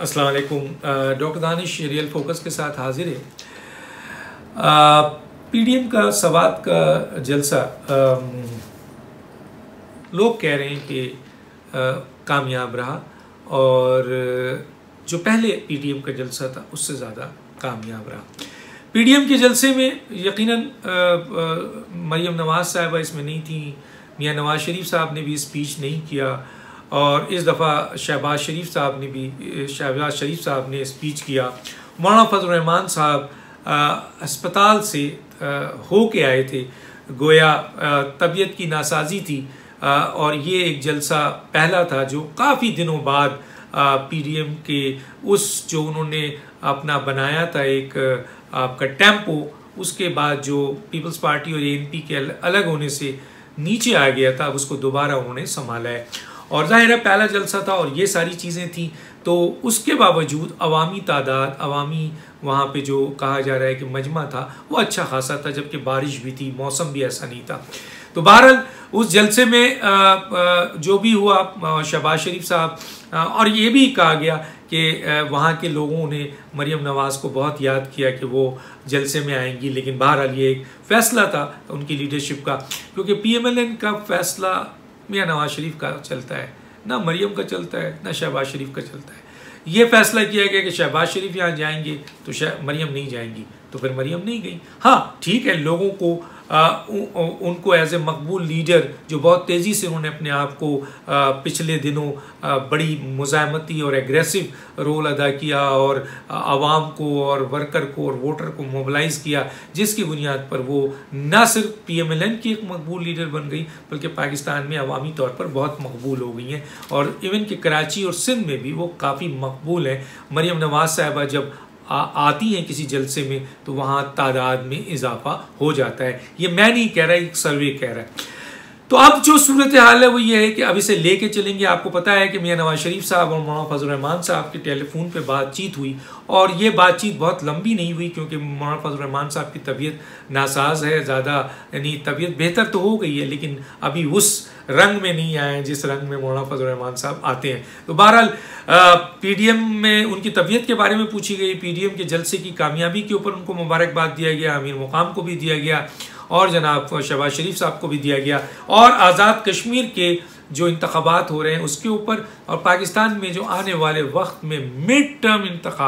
अस्सलाम वालेकुम। Doctor Danish real focus के साथ हाजिर है। पीडीएम का सवात का जलसा लोग कह रहे हैं कि कामयाब रहा और जो पहले पीडीएम का जलसा था उससे ज़्यादा कामयाब रहा। पीडीएम के जलसे में यकीनन मरियम नवाज़ साहिबा इसमें नहीं थी, मियां नवाज शरीफ साहब ने भी स्पीच नहीं किया और इस दफ़ा शहबाज शरीफ साहब ने स्पीच किया। मौलाना फजल रहमान साहब अस्पताल से हो के आए थे, गोया तबीयत की नासाजी थी और ये एक जलसा पहला था जो काफ़ी दिनों बाद पीडीएम के उस जो उन्होंने अपना बनाया था एक आपका टेम्पो, उसके बाद जो पीपल्स पार्टी और एएनपी के अलग होने से नीचे आ गया था, उसको दोबारा उन्होंने संभाला है और ज़ाहिर है पहला जलसा था और ये सारी चीज़ें थी। तो उसके बावजूद अवामी तादाद, अवामी वहाँ पे जो कहा जा रहा है कि मजमा था वो अच्छा खासा था, जबकि बारिश भी थी, मौसम भी ऐसा नहीं था। तो बहरहाल उस जलसे में जो भी हुआ, शहबाज शरीफ साहब और ये भी कहा गया कि वहाँ के लोगों ने मरियम नवाज़ को बहुत याद किया कि वो जलसे में आएंगी, लेकिन बहरहाल ये एक फ़ैसला था उनकी लीडरशिप का, क्योंकि पीएमएलएन का फ़ैसला मियां नवाज शरीफ का चलता है, ना मरियम का चलता है, ना शहबाज शरीफ का चलता है। ये फैसला किया गया कि शहबाज शरीफ यहाँ जाएंगे तो मरियम नहीं जाएंगी, तो फिर मरियम नहीं गई। हाँ ठीक है, लोगों को उनको एज ए मकबूल लीडर जो बहुत तेज़ी से उन्होंने अपने आप को पिछले दिनों बड़ी मुज़ाहमती और एग्रेसिव रोल अदा किया और आवाम को और वर्कर को और वोटर को मोबिलाइज़ किया, जिसकी बुनियाद पर वो न सिर्फ पीएमएलएन की एक मकबूल लीडर बन गई बल्कि पाकिस्तान में अवामी तौर पर बहुत मकबूल हो गई हैं और इवन कि कराची और सिंध में भी वो काफ़ी मकबूल हैं। मरियम नवाज़ साहिबा जब आती हैं किसी जलसे में तो वहाँ तादाद में इजाफा हो जाता है। ये मैं नहीं कह रहा, एक सर्वे कह रहा है। तो अब जो सूरत हाल है वो ये है कि अब इसे लेके चलेंगे। आपको पता है कि मियां नवाज शरीफ साहब और मौलाना फजल रहमान साहब की टेलीफोन पे बातचीत हुई और ये बातचीत बहुत लंबी नहीं हुई क्योंकि मौलाना फजल रहमान साहब की तबीयत नासाज है ज़्यादा, यानी तबीयत बेहतर तो हो गई है लेकिन अभी उस रंग में नहीं आए जिस रंग में मौलाना फजल रहमान साहब आते हैं। तो बहरहाल पीडीएम में उनकी तबीयत के बारे में पूछी गई, पीडीएम के जलसे की कामयाबी के ऊपर उनको मुबारकबाद दिया गया, अमीर मुकाम को भी दिया गया और जनाब शहबाज शरीफ साहब को भी दिया गया और आज़ाद कश्मीर के जो इंतखाबात हो रहे हैं उसके ऊपर और पाकिस्तान में जो आने वाले वक्त में मिड टर्म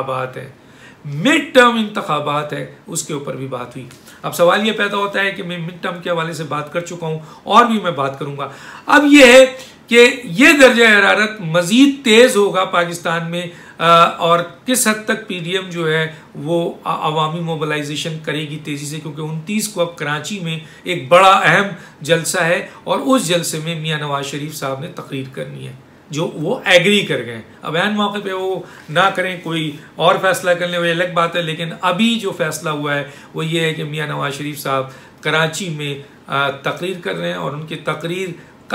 इंतखाबात है उसके ऊपर भी बात हुई। अब सवाल ये पैदा होता है कि मैं मिड टर्म के हवाले से बात कर चुका हूँ और भी मैं बात करूँगा। अब ये है कि ये दर्जा हरारत मज़ीद तेज़ होगा पाकिस्तान में और किस हद तक पीडीएम जो है वो अवामी मोबिलाइजेशन करेगी तेज़ी से, क्योंकि 29 को अब कराची में एक बड़ा अहम जलसा है और उस जलसे में मियां नवाज शरीफ साहब ने तकरीर करनी है जो वो एग्री कर गए। अब ऐन मौके पे वो ना करें, कोई और फैसला कर लें, वो अलग बात है, लेकिन अभी जो फैसला हुआ है वो ये है कि मियां नवाज शरीफ साहब कराची में तकरीर कर रहे हैं और उनकी तकरीर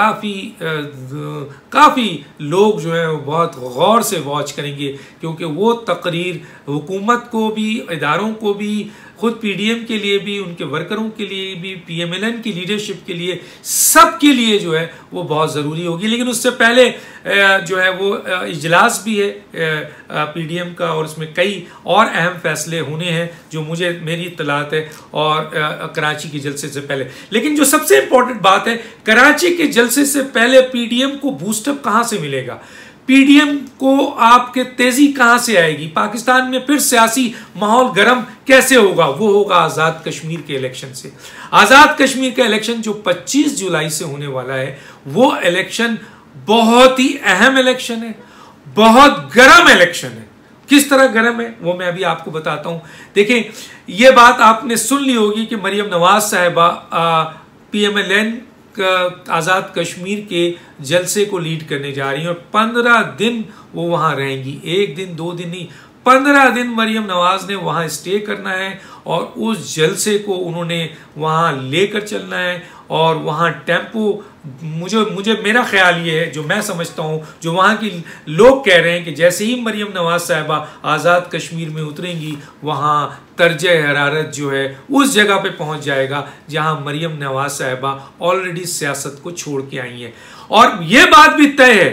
काफ़ी लोग जो है वो बहुत गौर से वॉच करेंगे, क्योंकि वो तकरीर हुकूमत को भी, इदारों को भी, खुद पीडीएम के लिए भी, उनके वर्करों के लिए भी, पीएमएलएन की लीडरशिप के लिए, सब के लिए जो है वो बहुत ज़रूरी होगी। लेकिन उससे पहले जो है वो इजलास भी है पीडीएम का और उसमें कई और अहम फैसले होने हैं जो मेरी इत्तलात है और कराची के जलसे से पहले। लेकिन जो सबसे इम्पोर्टेंट बात है, कराची के जलसे से पहले पीडीएम को बूस्टअप कहाँ से मिलेगा, पीडीएम को आपके तेजी कहां से आएगी, पाकिस्तान में फिर सियासी माहौल गर्म कैसे होगा, वो होगा आज़ाद कश्मीर के इलेक्शन से। आज़ाद कश्मीर का इलेक्शन जो 25 जुलाई से होने वाला है वो इलेक्शन बहुत ही अहम इलेक्शन है, बहुत गर्म इलेक्शन है। किस तरह गर्म है वो मैं अभी आपको बताता हूं। देखें, ये बात आपने सुन ली होगी कि मरियम नवाज साहिबा पीएमएलएन आज़ाद कश्मीर के जलसे को लीड करने जा रही हैं और 15 दिन वो वहाँ रहेंगी, 1 दिन 2 दिन नहीं, 15 दिन मरियम नवाज ने वहाँ स्टे करना है और उस जलसे को उन्होंने वहाँ लेकर चलना है और वहाँ टेम्पो, मुझे मेरा ख्याल ये है, जो मैं समझता हूँ, जो वहाँ की लोग कह रहे हैं कि जैसे ही मरियम नवाज साहिबा आज़ाद कश्मीर में उतरेंगी वहाँ दर्जे हरारत जो है उस जगह पे पहुँच जाएगा जहाँ मरियम नवाज साहिबा ऑलरेडी सियासत को छोड़ के आई हैं। और ये बात भी तय है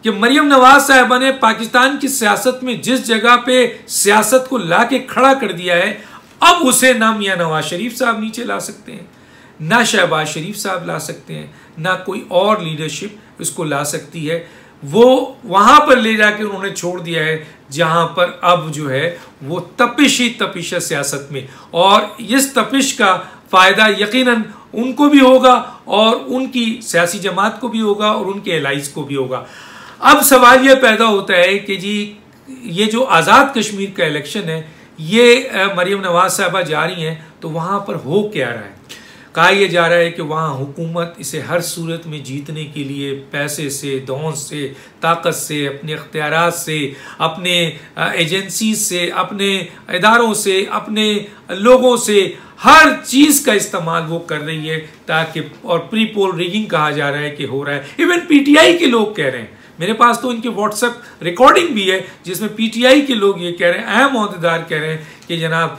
कि मरियम नवाज साहिबा ने पाकिस्तान की सियासत में जिस जगह पे सियासत को ला के खड़ा कर दिया है, अब उसे ना मियां नवाज शरीफ साहब नीचे ला सकते हैं, ना शहबाज शरीफ साहब ला सकते हैं, ना कोई और लीडरशिप इसको ला सकती है। वो वहां पर ले जाके उन्होंने छोड़ दिया है जहां पर अब जो है वो तपिश ही तपिश है सियासत में, और इस तपिश का फायदा यकीनन उनको भी होगा और उनकी सियासी जमात को भी होगा और उनके एलाइज को भी होगा। अब सवाल यह पैदा होता है कि जी ये जो आज़ाद कश्मीर का इलेक्शन है, ये मरियम नवाज साहबा जा रही हैं तो वहां पर हो क्या रहा है? कहा यह जा रहा है कि वहाँ हुकूमत इसे हर सूरत में जीतने के लिए पैसे से, दौंस से, ताकत से, अपने अख्तियारात से, अपने एजेंसी से, अपने इदारों से, अपने लोगों से हर चीज़ का इस्तेमाल वो कर रही है ताकि, और प्री पोल रिगिंग कहा जा रहा है कि हो रहा है। इवन पीटीआई के लोग कह रहे हैं, मेरे पास तो इनके व्हाट्सएप रिकॉर्डिंग भी है जिसमें पीटीआई के लोग ये कह रहे हैं, अहम ओहदेदार कह रहे हैं कि जनाब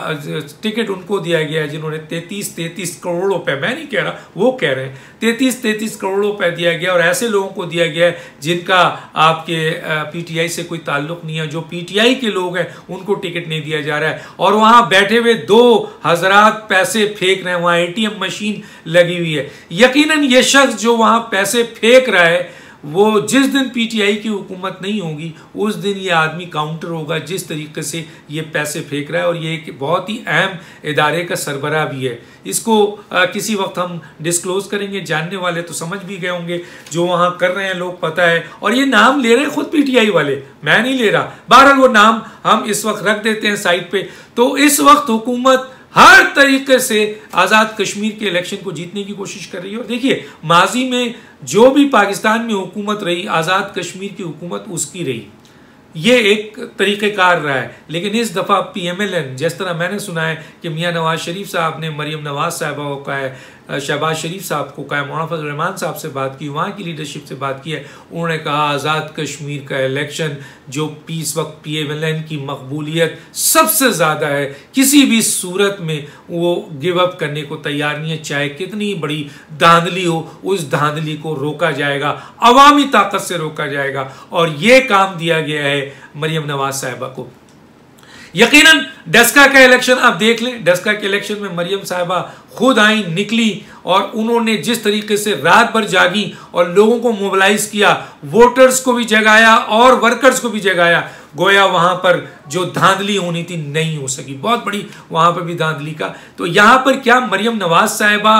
टिकट उनको दिया गया है जिन्होंने 33 करोड़ रुपए, मैं नहीं कह रहा, वो कह रहे हैं 33 करोड़ रुपए दिया गया, और ऐसे लोगों को दिया गया है जिनका आपके पीटीआई से कोई ताल्लुक नहीं है। जो पीटीआई के लोग हैं उनको टिकट नहीं दिया जा रहा है, और वहाँ बैठे हुए 2 हज़रात पैसे फेंक रहे हैं, वहाँ ATM मशीन लगी हुई है। यकीनन ये शख्स जो वहाँ पैसे फेंक रहा है, वो जिस दिन पीटीआई की हुकूमत नहीं होगी उस दिन ये आदमी काउंटर होगा जिस तरीके से ये पैसे फेंक रहा है, और ये एक बहुत ही अहम इदारे का सरबराह भी है। इसको किसी वक्त हम डिस्क्लोज करेंगे, जानने वाले तो समझ भी गए होंगे, जो वहाँ कर रहे हैं लोग पता है, और ये नाम ले रहे हैं खुद पीटीआई वाले, मैं नहीं ले रहा। बहरहाल वो नाम हम इस वक्त रख देते हैं साइड पे। तो इस वक्त हुकूमत हर तरीके से आज़ाद कश्मीर के इलेक्शन को जीतने की कोशिश कर रही है। और देखिए, माजी में जो भी पाकिस्तान में हुकूमत रही, आज़ाद कश्मीर की हुकूमत उसकी रही, ये एक तरीक़ेकार रहा है। लेकिन इस दफ़ा PMLN, जिस तरह मैंने सुना है कि मियां नवाज शरीफ साहब ने मरियम नवाज साहबा को कहा है, शहबाज शरीफ साहब को कहा है, मौलाना फजल रहमान साहब से बात की, वहाँ की लीडरशिप से बात की है, उन्होंने कहा आज़ाद कश्मीर का इलेक्शन जो इस वक्त PMLN की मकबूलियत सबसे ज़्यादा है, किसी भी सूरत में वो गिव अप करने को तैयार नहीं है, चाहे कितनी बड़ी धांधली हो, उस धांधली को रोका जाएगा, अवामी ताकत से रोका जाएगा। और ये काम दिया गया है मरियम नवाज साहिबा को। यकीनन डस्का का इलेक्शन आप देख लें, डस्का के इलेक्शन में मरियम साहिबा खुद आई, निकली, और उन्होंने जिस तरीके से रात भर जागी और लोगों को मोबिलाइज किया, वोटर्स को भी जगाया और वर्कर्स को भी जगाया, गोया वहां पर जो धांधली होनी थी नहीं हो सकी, बहुत बड़ी वहां पर भी धांधली का। तो यहां पर क्या मरियम नवाज साहिबा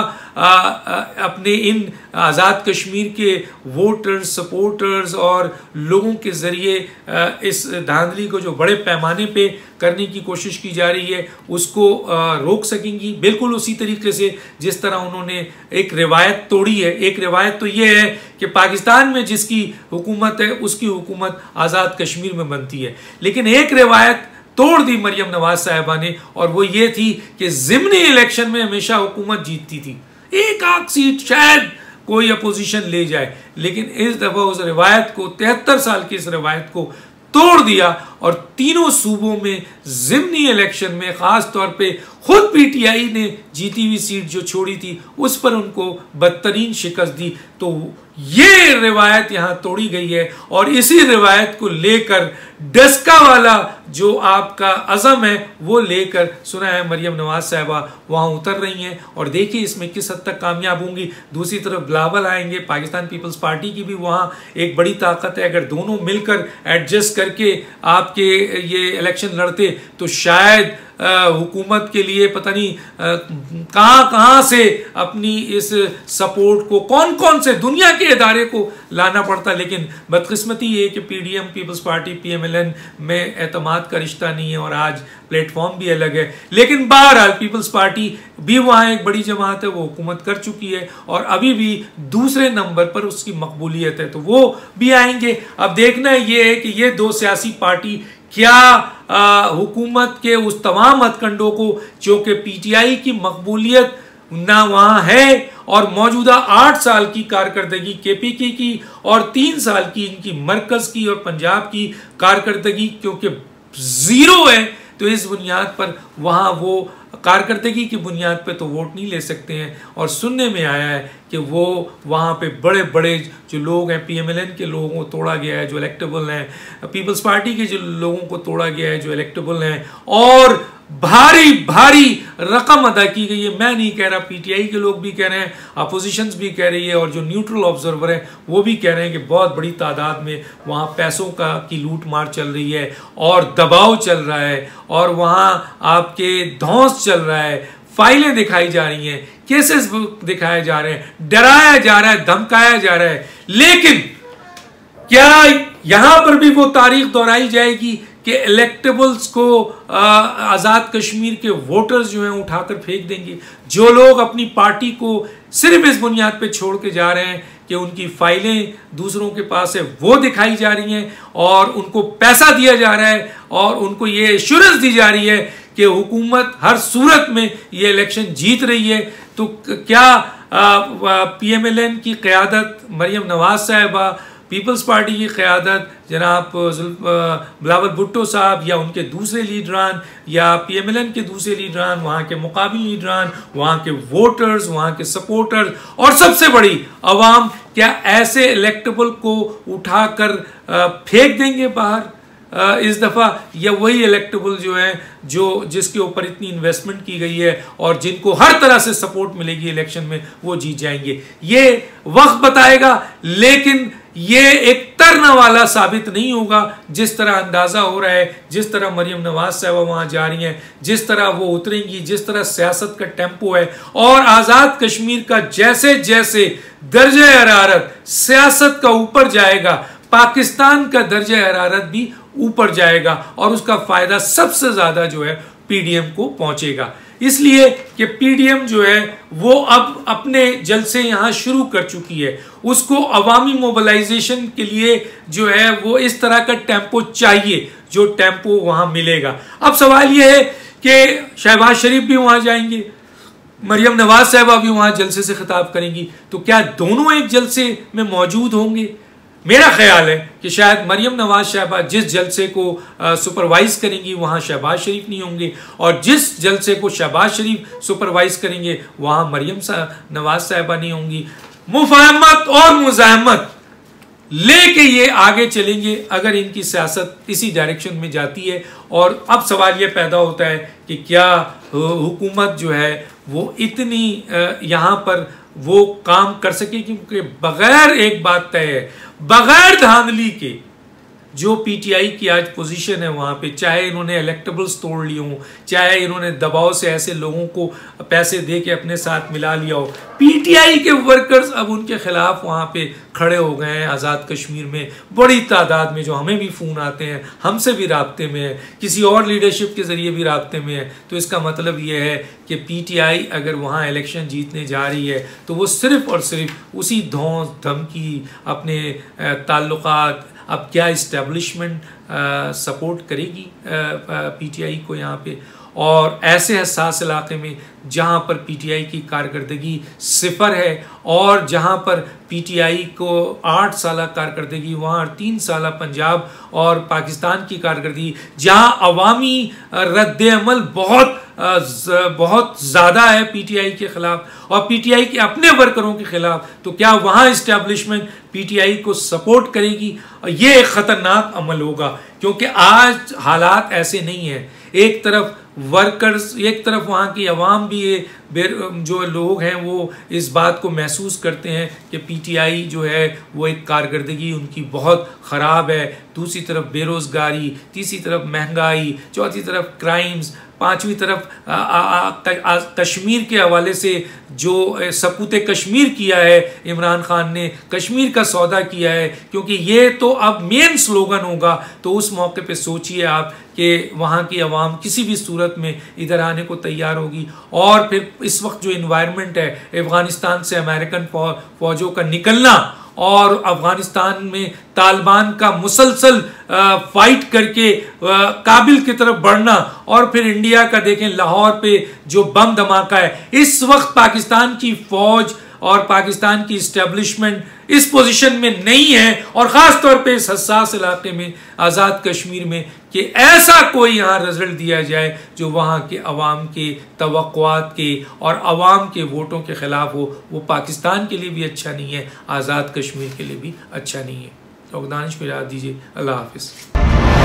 अपने इन आज़ाद कश्मीर के वोटर्स, सपोर्टर्स और लोगों के ज़रिए इस धांधली को जो बड़े पैमाने पे करने की कोशिश की जा रही है उसको रोक सकेंगी? बिल्कुल उसी तरीके से जिस तरह उन्होंने एक रिवायत तोड़ी है। एक रिवायत तो ये है कि पाकिस्तान में जिसकी हुकूमत है उसकी हुकूमत आज़ाद कश्मीर में बनती है, लेकिन एक रिवायत तोड़ दी मरियम नवाज साहिबा ने, और वो ये थी कि ज़िमनी इलेक्शन में हमेशा हुकूमत जीतती थी, एक आध सीट शायद कोई अपोजिशन ले जाए, लेकिन इस दफा उस रिवायत को, 73 साल की इस रिवायत को तोड़ दिया, और तीनों सूबों में ज़िमनी इलेक्शन में खास तौर पे खुद पीटीआई ने जीती हुई सीट जो छोड़ी थी उस पर उनको बदतरीन शिकस्त दी। तो ये रिवायत यहां तोड़ी गई है, और इसी रिवायत को लेकर डस्का वाला जो आपका अज़म है वो लेकर सुना है मरियम नवाज साहिबा वहां उतर रही हैं, और देखिए इसमें किस हद तक कामयाब होंगी। दूसरी तरफ बिलावल आएंगे, पाकिस्तान पीपल्स पार्टी की भी वहां एक बड़ी ताकत है, अगर दोनों मिलकर एडजस्ट करके आपके ये इलेक्शन लड़ते तो शायद हुकूमत के लिए पता नहीं कहां से अपनी इस सपोर्ट को, कौन कौन से दुनिया के इदारे को लाना पड़ता। लेकिन बदकिस्मती ये कि PDM पीपल्स पार्टी PMLN में एतमाद का रिश्ता नहीं है, और आज प्लेटफॉर्म भी अलग है। लेकिन बहरहाल पीपल्स पार्टी भी वहाँ एक बड़ी जमात है, वो हुकूमत कर चुकी है और अभी भी दूसरे नंबर पर उसकी मकबूलियत है, तो वो भी आएंगे। अब देखना ये है कि ये दो सियासी पार्टी क्या हुकूमत के उस तमाम हथकंडों को, जो कि PTI की मकबूलियत ना वहाँ है, और मौजूदा 8 साल की कारकर्दगी KPK की और 3 साल की इनकी मरकज़ की और पंजाब की कारकर्दगी क्योंकि ज़ीरो है, तो इस बुनियाद पर वहाँ वो कारकर्दगी की बुनियाद पे तो वोट नहीं ले सकते हैं। और सुनने में आया है कि वो वहाँ पे बड़े बड़े जो लोग हैं, PMLN के लोगों को तोड़ा गया है जो इलेक्टेबल हैं, पीपल्स पार्टी के जो लोगों को तोड़ा गया है जो इलेक्टेबल हैं, और भारी भारी रकम अदा की गई है। मैं नहीं कह रहा, PTI के लोग भी कह रहे हैं, अपोजिशंस भी कह रही है, और जो न्यूट्रल ऑब्जर्वर हैं वो भी कह रहे हैं कि बहुत बड़ी तादाद में वहाँ पैसों की लूट मार चल रही है और दबाव चल रहा है, और वहाँ आपके धौंस चल रहा है, फाइलें दिखाई जा रही हैं, केसेस दिखाए जा रहे हैं, डराया जा रहा है, धमकाया जा रहा है। लेकिन क्या यहां पर भी वो तारीख दोहराई जाएगी कि इलेक्टेबल्स को आज़ाद कश्मीर के वोटर्स जो हैं उठाकर फेंक देंगे? जो लोग अपनी पार्टी को सिर्फ इस बुनियाद पे छोड़ के जा रहे हैं कि उनकी फाइलें दूसरों के पास है वो दिखाई जा रही हैं, और उनको पैसा दिया जा रहा है, और उनको ये एश्योरेंस दी जा रही है कि हुकूमत हर सूरत में ये इलेक्शन जीत रही है, तो क्या PMLN की क़यादत, मरियम नवाज साहिबा, पीपल्स पार्टी की क़यादत जनाब बिलावल भुट्टो साहब, या उनके दूसरे लीडरान, या PMLN के दूसरे लीडरान, वहाँ के मुकाबिल लीडरान, वहाँ के वोटर्स, वहाँ के सपोर्टर्स, और सबसे बड़ी अवाम, क्या ऐसे इलेक्टेबल को उठाकर फेंक देंगे बाहर इस दफ़ा? या वही इलेक्टेबल जो है जिसके ऊपर इतनी इन्वेस्टमेंट की गई है और जिनको हर तरह से सपोर्ट मिलेगी इलेक्शन में, वो जीत जाएंगे? ये वक्त बताएगा, लेकिन ये एक तरना वाला साबित नहीं होगा। जिस तरह अंदाजा हो रहा है, जिस तरह मरियम नवाज साहबा वहां जा रही हैं, जिस तरह वो उतरेंगी, जिस तरह सियासत का टेम्पो है, और आज़ाद कश्मीर का जैसे जैसे दर्जे हरारत सियासत का ऊपर जाएगा, पाकिस्तान का दर्जे हरारत भी ऊपर जाएगा, और उसका फायदा सबसे ज्यादा जो है PDM को पहुंचेगा। इसलिए कि PDM जो है वो अब अपने जलसे यहाँ शुरू कर चुकी है, उसको अवामी मोबिलाइजेशन के लिए जो है वो इस तरह का टेम्पो चाहिए, जो टेम्पो वहां मिलेगा। अब सवाल ये है कि शहबाज शरीफ भी वहां जाएंगे, मरियम नवाज साहबा भी वहां जलसे से खिताब करेंगी, तो क्या दोनों एक जलसे में मौजूद होंगे? मेरा ख्याल है कि शायद मरियम नवाज साहबा जिस जलसे को सुपरवाइज करेंगी वहाँ शहबाज शरीफ नहीं होंगे, और जिस जलसे को शहबाज शरीफ सुपरवाइज करेंगे वहाँ मरियम नवाज साहबा नहीं होंगी। मुफाहमत और मुज़ाहमत लेके ये आगे चलेंगे अगर इनकी सियासत इसी डायरेक्शन में जाती है। और अब सवाल ये पैदा होता है कि क्या हुकूमत जो है वो इतनी यहाँ पर वो काम कर सके, क्योंकि बगैर, एक बात तय है, बगैर धांधली के जो PTI की आज पोजीशन है वहाँ पे, चाहे इन्होंने इलेक्टेबल्स तोड़ लिए हों, चाहे इन्होंने दबाव से ऐसे लोगों को पैसे दे के अपने साथ मिला लिया हो, PTI के वर्कर्स अब उनके खिलाफ वहाँ पे खड़े हो गए हैं आज़ाद कश्मीर में बड़ी तादाद में, जो हमें भी फ़ोन आते हैं, हमसे भी राब्ते में है, किसी और लीडरशिप के ज़रिए भी राब्ते में है। तो इसका मतलब ये है कि PTI अगर वहाँ इलेक्शन जीतने जा रही है तो वो सिर्फ़ और सिर्फ उसी धौंस धमकी, अपने ताल्लुकात, अब क्या इस्टेब्लिशमेंट सपोर्ट करेगी PTI को यहाँ पे? और ऐसे हसास इलाके में जहाँ पर PTI की कारकर्दगी सिफर है, और जहाँ पर PTI को 8 साल कारकर्दगी, वहाँ 3 साल पंजाब और पाकिस्तान की कारकर्दगी, जहाँ अवामी रद्द-ए-अमल बहुत ज़्यादा है PTI के ख़िलाफ़ और PTI के अपने वर्करों के ख़िलाफ़, तो क्या वहाँ इस्टेब्लिशमेंट PTI को सपोर्ट करेगी? ये एक ख़तरनाक अमल होगा, क्योंकि आज हालात ऐसे नहीं हैं। एक तरफ वर्कर्स, एक तरफ वहाँ की आवाम भी जो लोग हैं वो इस बात को महसूस करते हैं कि PTI जो है वो एक कारकर्दगी उनकी बहुत ख़राब है। दूसरी तरफ बेरोज़गारी, तीसरी तरफ महंगाई, चौथी तरफ क्राइम्स, पांचवी तरफ कश्मीर के हवाले से जो सपूते कश्मीर किया है इमरान खान ने, कश्मीर का सौदा किया है, क्योंकि ये तो अब मेन स्लोगन होगा। तो उस मौके पे सोचिए आप कि वहाँ की आवाम किसी भी सूरत में इधर आने को तैयार होगी। और फिर इस वक्त जो इन्वायरमेंट है, अफ़गानिस्तान से अमेरिकन फ़ौजों का निकलना और अफ़गानिस्तान में तालिबान का मुसलसल फाइट करके काबिल की तरफ बढ़ना, और फिर इंडिया का देखें लाहौर पे जो बम धमाका है, इस वक्त पाकिस्तान की फ़ौज और पाकिस्तान की इस्टेब्लिशमेंट इस पोजीशन में नहीं है, और ख़ास तौर पे इस हसास इलाके में आज़ाद कश्मीर में, कि ऐसा कोई यहाँ रिजल्ट दिया जाए जो वहाँ के अवाम के तवक्कुआत के और अवाम के वोटों के ख़िलाफ़ हो, वो पाकिस्तान के लिए भी अच्छा नहीं है, आज़ाद कश्मीर के लिए भी अच्छा नहीं है। तो दानिश को याद दीजिए। अल्लाह हाफ़िज़।